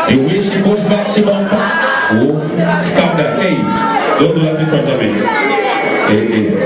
The way she pushed back, she bump. Oh, stop that. Hey, don't do that in front of me. Hey, hey.